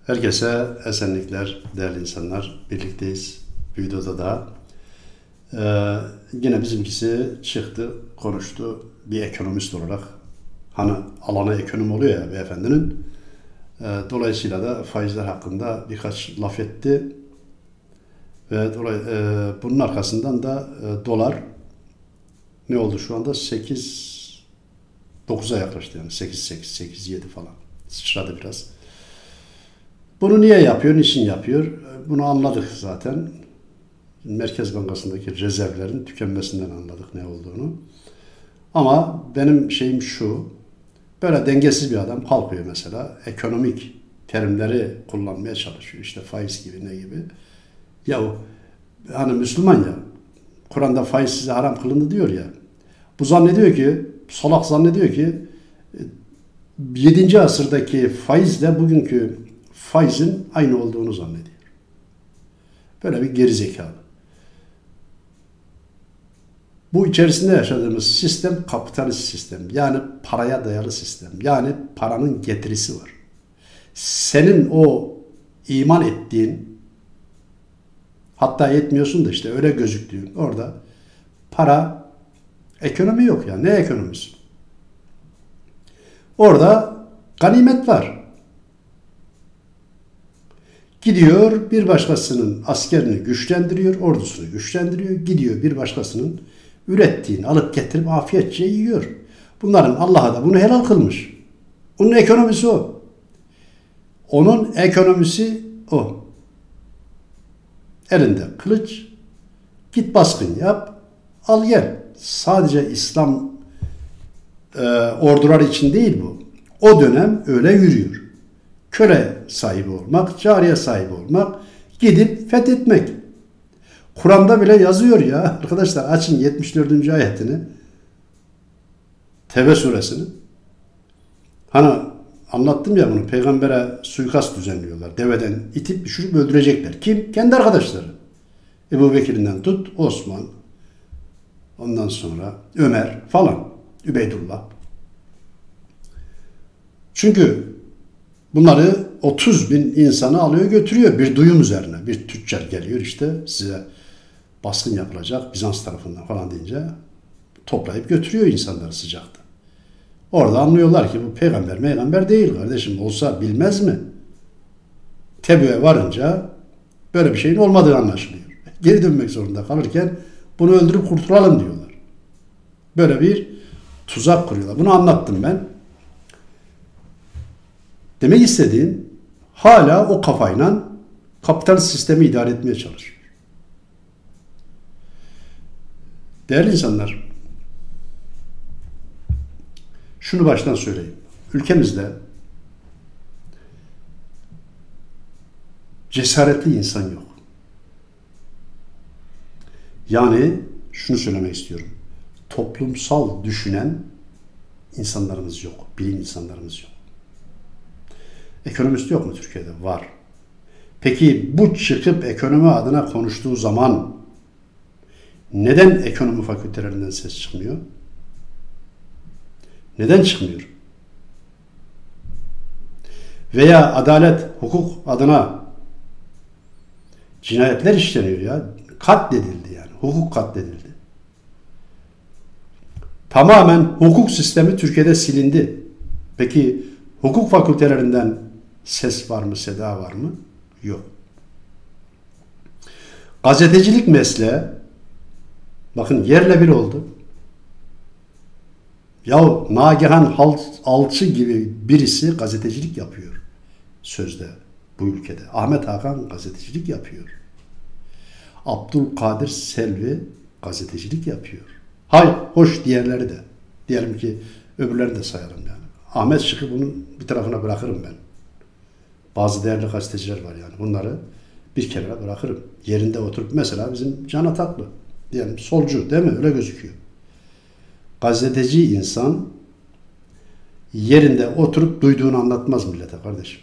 Herkese esenlikler değerli insanlar. Birlikteyiz. Bir videoda daha. Yine bizimkisi çıktı, konuştu bir ekonomist olarak. Hani alanı ekonomi oluyor ya beyefendinin. Dolayısıyla da faizler hakkında birkaç laf etti. Ve bunun arkasından da dolar ne oldu şu anda? 9'a yaklaştı yani. 8.7 falan. Sıçradı biraz. Bunu niye yapıyor, niçin yapıyor? Bunu anladık zaten. Merkez Bankası'ndaki rezervlerin tükenmesinden anladık ne olduğunu. Ama benim şeyim şu, böyle dengesiz bir adam kalkıyor mesela, ekonomik terimleri kullanmaya çalışıyor. İşte faiz gibi ne gibi. Yahu hani Müslüman ya, Kur'an'da faiz size haram kılındı diyor ya. Bu zannediyor ki, salak zannediyor ki 7. asırdaki faizle bugünkü faizin aynı olduğunu zannediyor. Böyle bir gerizekalı. Bu içerisinde yaşadığımız sistem kapitalist sistem. Yani paraya dayalı sistem. Yani paranın getirisi var. Senin o iman ettiğin, hatta yetmiyorsun da işte öyle gözüktüğün orada para, ekonomi yok ya. Ne ekonomisi? Orada ganimet var. Gidiyor bir başkasının askerini güçlendiriyor, ordusunu güçlendiriyor. Gidiyor bir başkasının ürettiğini alıp getirip afiyetçe yiyor. Bunların Allah'a da bunu helal kılmış. Onun ekonomisi o. Onun ekonomisi o. Elinde kılıç, git baskın yap, al gel. Sadece İslam orduları için değil bu. O dönem öyle yürüyor. Köle sahibi olmak, cariye sahibi olmak, gidip fethetmek. Kur'an'da bile yazıyor ya. Arkadaşlar açın 74. ayetini. Tevbe suresini. Hani anlattım ya bunu. Peygambere suikast düzenliyorlar. Deveden itip düşürüp öldürecekler. Kim? Kendi arkadaşları. Ebu Bekir'inden tut, Osman. Ondan sonra Ömer falan. Übeydullah. Çünkü bunları 30 bin insanı alıyor götürüyor bir duyum üzerine. Bir tüccar geliyor işte size baskın yapılacak Bizans tarafından falan deyince toplayıp götürüyor insanları sıcakta. Orada anlıyorlar ki bu peygamber değil kardeşim, olsa bilmez mi? Tebü'ye varınca böyle bir şeyin olmadığı anlaşılıyor. Geri dönmek zorunda kalırken bunu öldürüp kurtulalım diyorlar. Böyle bir tuzak kuruyorlar. Bunu anlattım ben. Demek istediğim hala o kafayla kapitalist sistemi idare etmeye çalışıyor. Değerli insanlar, şunu baştan söyleyeyim. Ülkemizde cesaretli insan yok. Yani şunu söylemek istiyorum. Toplumsal düşünen insanlarımız yok. Bilim insanlarımız yok. Ekonomist yok mu Türkiye'de? Var. Peki bu çıkıp ekonomi adına konuştuğu zaman neden ekonomi fakültelerinden ses çıkmıyor? Neden çıkmıyor? Veya adalet, hukuk adına cinayetler işleniyor ya. Katledildi yani. Hukuk katledildi. Tamamen hukuk sistemi Türkiye'de silindi. Peki hukuk fakültelerinden ses var mı, seda var mı? Yok. Gazetecilik mesleği, bakın yerle bir oldu. Yahu Nagihan Alçı gibi birisi gazetecilik yapıyor sözde bu ülkede. Ahmet Hakan gazetecilik yapıyor. Abdülkadir Selvi gazetecilik yapıyor. Hayır, hoş diğerleri de. Diyelim ki öbürlerini de sayalım yani. Ahmet Şık'ı bunun bir tarafına bırakırım ben. Bazı değerli gazeteciler var yani. Bunları bir kenara bırakırım. Yerinde oturup mesela bizim Can Ataklı diyelim, solcu değil mi? Öyle gözüküyor. Gazeteci insan yerinde oturup duyduğunu anlatmaz millete kardeşim.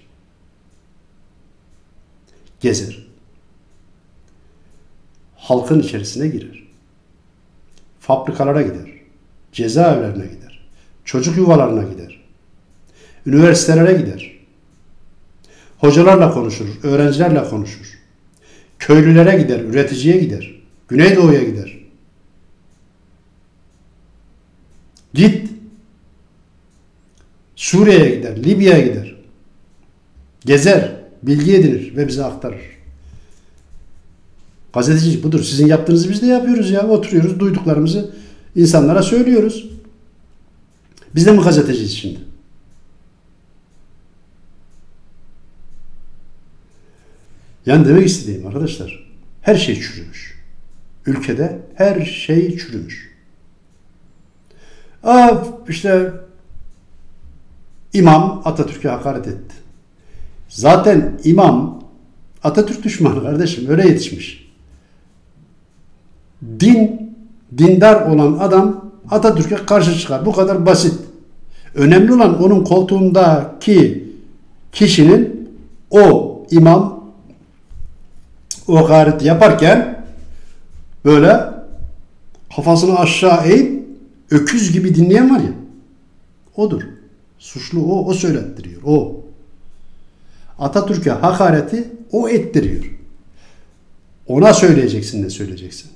Gezer. Halkın içerisine girer. Fabrikalara gider. Cezaevlerine gider. Çocuk yuvalarına gider. Üniversitelere gider. Hocalarla konuşur, öğrencilerle konuşur. Köylülere gider, üreticiye gider. Güneydoğu'ya gider. Git. Suriye'ye gider, Libya'ya gider. Gezer, bilgi edinir ve bize aktarır. Gazetecilik budur. Sizin yaptığınızı biz de yapıyoruz ya. Oturuyoruz, duyduklarımızı insanlara söylüyoruz. Biz de mi gazeteciyiz şimdi? Yani demek istediğim arkadaşlar, her şey çürümüş. Ülkede her şey çürümüş. İşte imam Atatürk'e hakaret etti. Zaten imam Atatürk düşmanı kardeşim, öyle yetişmiş. Dindar olan adam Atatürk'e karşı çıkar. Bu kadar basit. Önemli olan onun koltuğundaki kişinin o imam o hakareti yaparken böyle kafasını aşağı eğip öküz gibi dinleyen var ya, odur. Suçlu o söylettiriyor. O. Atatürk'e hakareti o ettiriyor. Ona söyleyeceksin ne söyleyeceksin.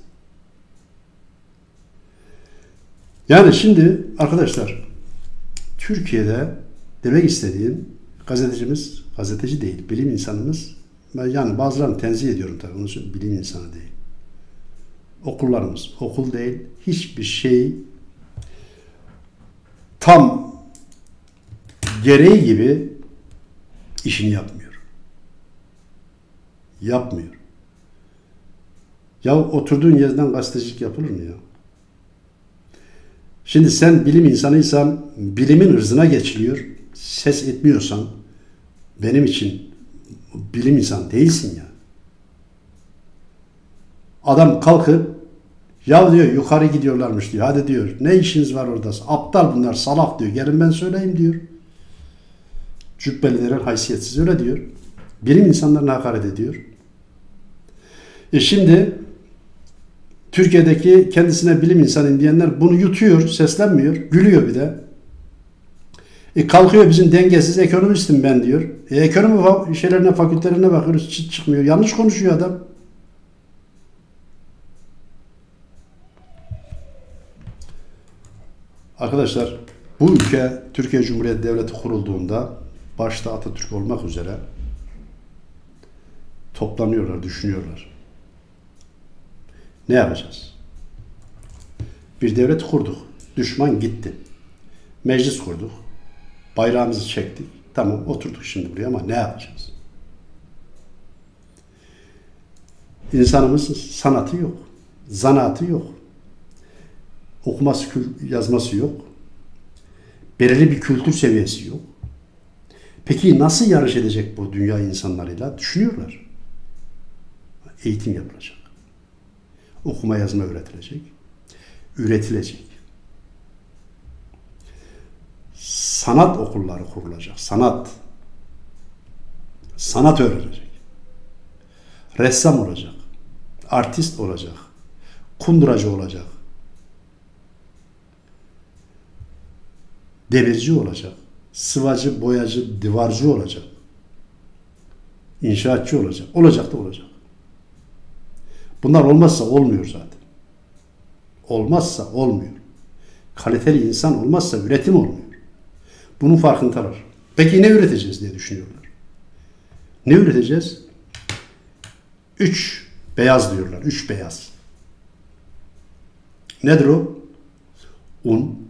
Yani şimdi arkadaşlar, Türkiye'de demek istediğim, gazeteci değil, bilim insanımız, yani bazılarını tenzih ediyorum tabii, onun için bilim insanı değil. Okullarımız okul değil, hiçbir şey tam gereği gibi işini yapmıyor. Yapmıyor. Ya oturduğun yerden gazetecilik yapılır mı ya? Şimdi sen bilim insanıysan, bilimin ırzına geçiliyor, ses etmiyorsan benim için bilim insanı değilsin ya. Adam kalkıp ya diyor yukarı gidiyorlarmış diyor. Hadi diyor ne işiniz var orada? Aptal bunlar, salak diyor. Gelin ben söyleyeyim diyor. Cübbelilerin haysiyetsiz öyle diyor. Bilim insanlarına hakaret ediyor. Şimdi Türkiye'deki kendisine bilim insanıyım diyenler bunu yutuyor, seslenmiyor, gülüyor bir de. Kalkıyor bizim dengesiz ekonomistim ben diyor. Ekonomi şeylerine, fakültelerine bakıyoruz, çıt çıkmıyor. Yanlış konuşuyor adam. Arkadaşlar, bu ülke Türkiye Cumhuriyeti Devleti kurulduğunda başta Atatürk olmak üzere toplanıyorlar, düşünüyorlar. Ne yapacağız? Bir devlet kurduk. Düşman gitti. Meclis kurduk. Bayrağımızı çektik. Tamam, oturduk şimdi buraya ama ne yapacağız? İnsanımızın sanatı yok. Zanaatı yok. Okuması, yazması yok. Belirli bir kültür seviyesi yok. Peki nasıl yarış edecek bu dünya insanlarıyla? Düşünüyorlar. Eğitim yapılacak. Okuma yazma öğretilecek. Üretilecek. Sanat okulları kurulacak. Sanat öğrenecek. Ressam olacak. Artist olacak. Kunduracı olacak. Demirci olacak. Sıvacı, boyacı, divarcı olacak. İnşaatçı olacak. Olacak da olacak. Bunlar olmazsa olmuyor zaten. Olmazsa olmuyor. Kaliteli insan olmazsa üretim olmuyor. Bunun farkındalar. Peki ne üreteceğiz diye düşünüyorlar. Ne üreteceğiz? 3 beyaz diyorlar. 3 beyaz. Nedir o? Un,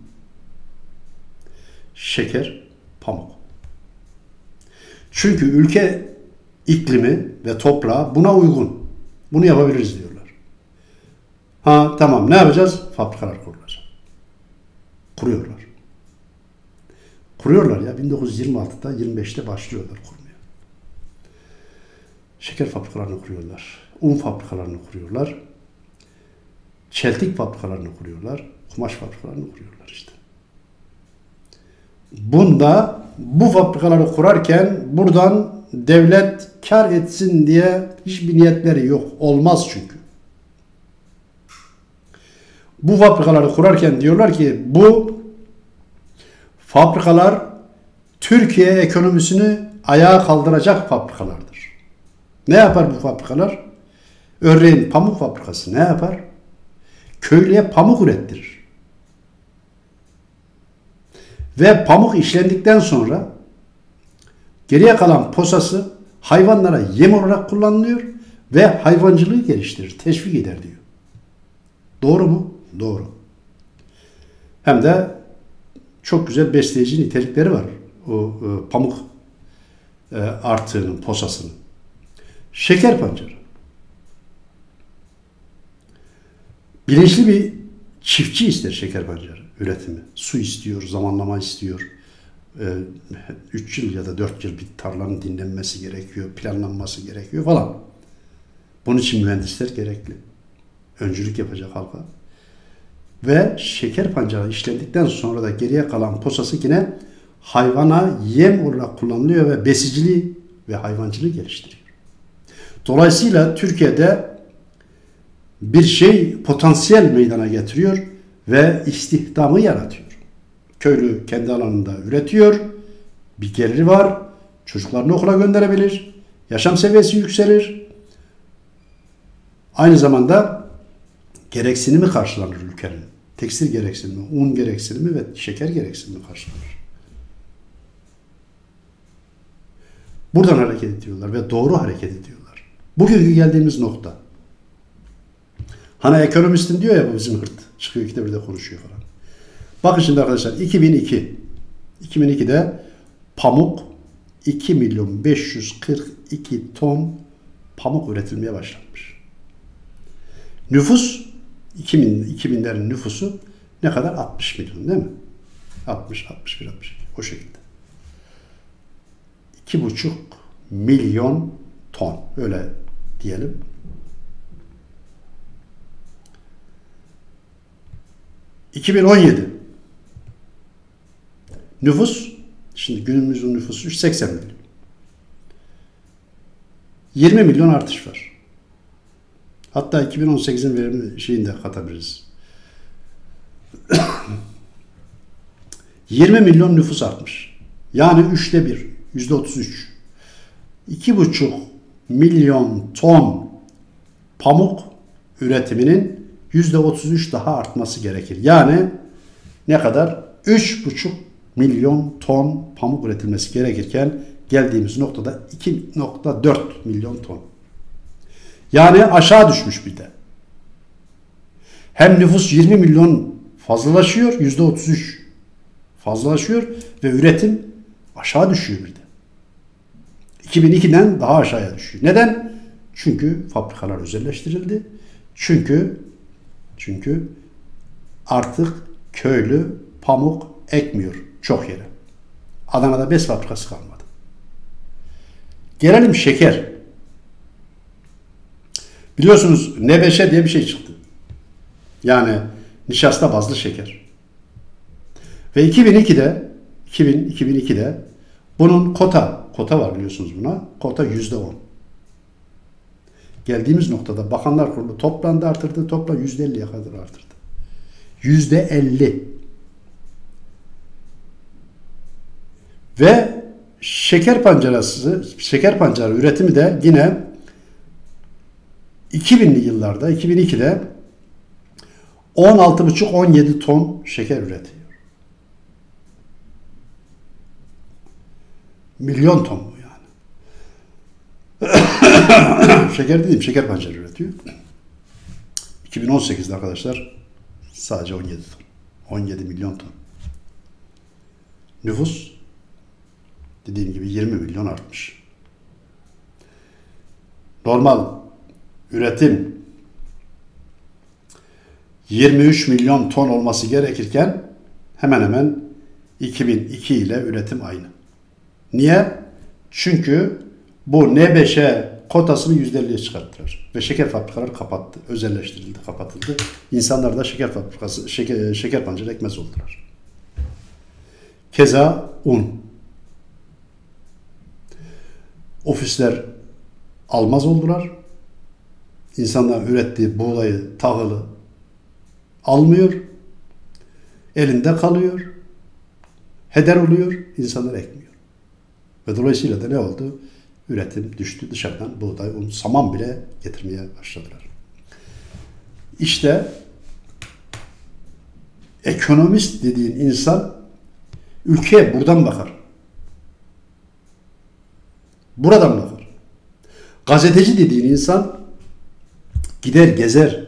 şeker, pamuk. Çünkü ülke iklimi ve toprağı buna uygun. Bunu yapabiliriz diyorlar. Tamam, ne yapacağız? Fabrikalar kurulacak. Kuruyorlar. Kuruyorlar ya. 1926'da 25'te başlıyorlar kurmaya. Şeker fabrikalarını kuruyorlar. Un fabrikalarını kuruyorlar. Çeltik fabrikalarını kuruyorlar. Kumaş fabrikalarını kuruyorlar işte. Bu fabrikaları kurarken buradan devlet kar etsin diye hiçbir niyetleri yok. Olmaz çünkü. Bu fabrikaları kurarken diyorlar ki bu fabrikalar Türkiye ekonomisini ayağa kaldıracak fabrikalardır. Ne yapar bu fabrikalar? Örneğin pamuk fabrikası ne yapar? Köylüye pamuk ürettirir. Ve pamuk işlendikten sonra geriye kalan posası hayvanlara yem olarak kullanılıyor ve hayvancılığı geliştirir, teşvik eder diyor. Doğru mu? Doğru. Hem de çok güzel besleyici nitelikleri var o pamuk artığının, posasının. Şeker pancarı. Bilinçli bir çiftçi ister şeker pancarı üretimi. Su istiyor, zamanlama istiyor. 3 yıl ya da 4 yıl bir tarlanın dinlenmesi gerekiyor, planlanması gerekiyor falan. Bunun için mühendisler gerekli. Öncülük yapacak halka. Ve şeker pancarı işlendikten sonra da geriye kalan posası yine hayvana yem olarak kullanılıyor ve besiciliği ve hayvancılığı geliştiriyor. Dolayısıyla Türkiye'de bir şey potansiyel meydana getiriyor ve istihdamı yaratıyor. Köylü kendi alanında üretiyor, bir geliri var, çocuklarını okula gönderebilir, yaşam seviyesi yükselir. Aynı zamanda gereksinimi karşılanır ülkenin. Tekstil gereksinimi, un gereksinimi ve şeker gereksinimi karşılanır. Buradan hareket ediyorlar ve doğru hareket ediyorlar. Bugünkü geldiğimiz nokta. Hani ekonomistin diyor ya bu bizim hırt. Çıkıyor ikide bir de konuşuyor falan. Bakın şimdi arkadaşlar 2002'de pamuk 2.542.000 ton pamuk üretilmeye başlanmış. Nüfus 2000'lerin nüfusu ne kadar? 60 milyon değil mi? 60, 61, 62 o şekilde. 2,5 milyon ton öyle diyelim. ...2017... nüfus... ...şimdi günümüzün nüfusu 80 milyon. 20 milyon artış var. Hatta 2018'in verimi şeyini de katabiliriz. 20 milyon nüfus artmış. Yani 1/3, %33. 2,5 milyon ton pamuk üretiminin %33 daha artması gerekir. Yani ne kadar? 3,5 milyon ton pamuk üretilmesi gerekirken geldiğimiz noktada 2,4 milyon ton. Yani aşağı düşmüş bir de. Hem nüfus 20 milyon fazlalaşıyor, %33 fazlalaşıyor ve üretim aşağı düşüyor bir de. 2002'den daha aşağıya düşüyor. Neden? Çünkü fabrikalar özelleştirildi. Çünkü artık köylü pamuk ekmiyor çok yere. Adana'da bez fabrikası kalmadı. Gelelim şeker. Biliyorsunuz Nebeşe diye bir şey çıktı. Yani nişasta bazlı şeker. Ve 2002'de bunun kota var biliyorsunuz buna. Kota %10. Geldiğimiz noktada Bakanlar Kurulu toplandı artırdı. Toplam %50'ye kadar artırdı. %50. Ve şeker pancarı üretimi de yine 2000'li yıllarda 2002'de 16,5-17 ton şeker üretiyor. Milyon ton bu yani. Şeker dediğim şeker pancarı üretiyor. 2018'de arkadaşlar sadece 17 ton. 17 milyon ton. Nüfus dediğim gibi 20 milyon artmış. Normal üretim 23 milyon ton olması gerekirken hemen hemen 2002 ile üretim aynı. Niye? Çünkü bu Nebeşe kotasını %50'ye çıkarttılar. Ve şeker fabrikaları kapattı. Özelleştirildi, kapatıldı. İnsanlar da şeker pancarı ekmez oldular. Keza un. Ofisler almaz oldular. İnsanlar ürettiği buğdayı, tahılı almıyor. Elinde kalıyor. Heder oluyor. İnsanlar ekmiyor. Ve dolayısıyla da ne oldu? Üretim düştü. Dışarıdan buğday, un, saman bile getirmeye başladılar. İşte ekonomist dediğin insan ülkeye buradan bakar. Buradan bakar. Gazeteci dediğin insan gider gezer.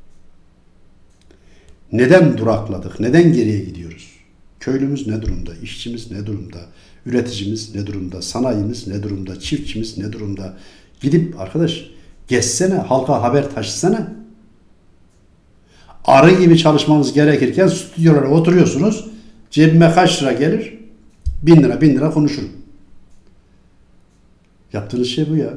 Neden durakladık? Neden geriye gidiyoruz? Köylümüz ne durumda? İşçimiz ne durumda? Üreticimiz ne durumda? Sanayimiz ne durumda? Çiftçimiz ne durumda? Gidip arkadaş gezsene, halka haber taşısana. Arı gibi çalışmanız gerekirken stüdyolara oturuyorsunuz. Cebime kaç lira gelir? 1.000 lira konuşurum. Yaptığınız şey bu ya.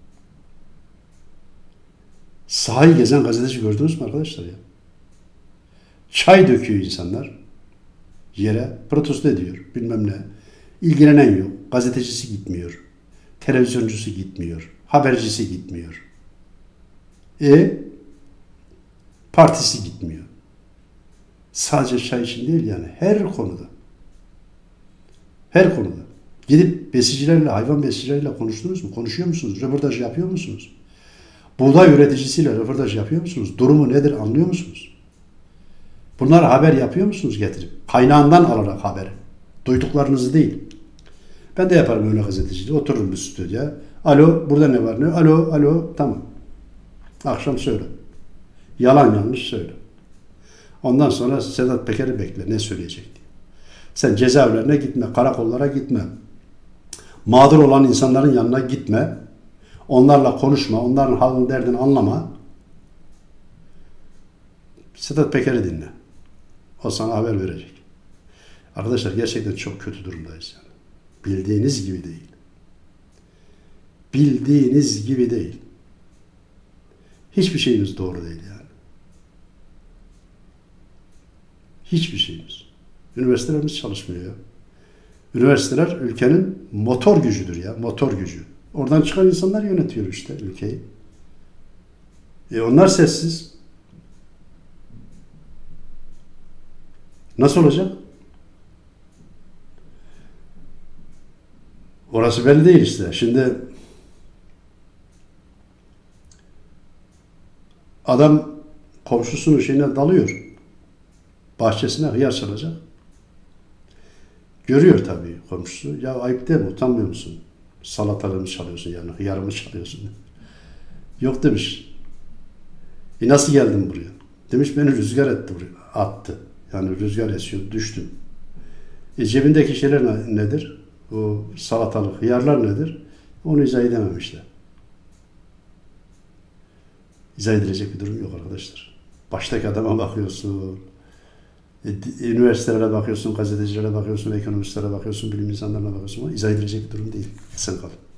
Sahayı gezen gazeteci gördünüz mü arkadaşlar ya? Çay döküyor insanlar. Yere protesto ediyor. Bilmem ne. İlgilenen yok. Gazetecisi gitmiyor. Televizyoncusu gitmiyor. Habercisi gitmiyor. Partisi gitmiyor. Sadece çay için değil yani. Her konuda. Her konuda. Gidip besicilerle, hayvan besicileriyle konuştunuz mu? Konuşuyor musunuz? Röportaj yapıyor musunuz? Buğday üreticisiyle röportaj yapıyor musunuz? Durumu nedir anlıyor musunuz? Bunları haber yapıyor musunuz getirip? Kaynağından alarak haberi. Duyduklarınızı değil. Ben de yaparım öyle gazeteciliği. Otururum bir stüdyoya. Alo, burada ne var ne? Alo, alo, tamam. Akşam söyle. Yalan yanlış söyle. Ondan sonra Sedat Peker'i bekle. Ne söyleyecek diye. Sen cezaevlerine gitme, karakollara gitme. Mağdur olan insanların yanına gitme. Onlarla konuşma, onların halini derdini anlama. Sedat Peker'i dinle. O sana haber verecek. Arkadaşlar gerçekten çok kötü durumdayız yani. Bildiğiniz gibi değil. Bildiğiniz gibi değil. Hiçbir şeyimiz doğru değil yani. Hiçbir şeyimiz. Üniversitelerimiz çalışmıyor ya. Üniversiteler ülkenin motor gücüdür ya. Motor gücü. Oradan çıkan insanlar yönetiyor işte ülkeyi. Onlar sessiz. Nasıl olacak? Orası belli değil işte. Şimdi adam komşusunun şeyine dalıyor. Bahçesine hıyar çalacak. Görüyor tabii komşusu. Ya ayıp değil mi? Utanmıyor musun? Salatalığımı çalıyorsun yani. Hıyarımı çalıyorsun. Yok demiş. Nasıl geldin buraya? Demiş beni rüzgar etti buraya. Attı. Yani rüzgar esiyor. Düştüm. Cebindeki şeyler nedir? O salatalık, hıyarlar nedir? Onu izah edememişler. İzah edilecek bir durum yok arkadaşlar. Baştaki adama bakıyorsun. Üniversitelere bakıyorsun, gazetecilere bakıyorsun, ekonomistlere bakıyorsun, bilim insanlarına bakıyorsun ama izah edilecek bir durum değil. Sen kal.